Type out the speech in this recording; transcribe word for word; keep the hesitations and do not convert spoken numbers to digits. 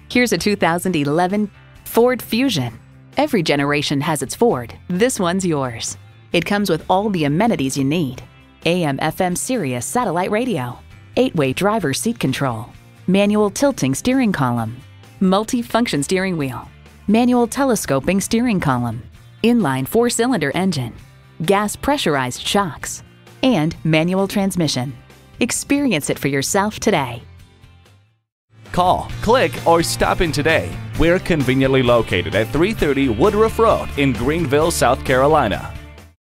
Here's a two thousand eleven Ford Fusion. Every generation has its Ford. This one's yours. It comes with all the amenities you need. A M F M SIRIUS Satellite Radio, eight-way driver seat control, manual tilting steering column, multi-function steering wheel, manual telescoping steering column, inline four-cylinder engine, gas pressurized shocks, and manual transmission. Experience it for yourself today. Call, click, or stop in today. We're conveniently located at three thirty Woodruff Road in Greenville, South Carolina.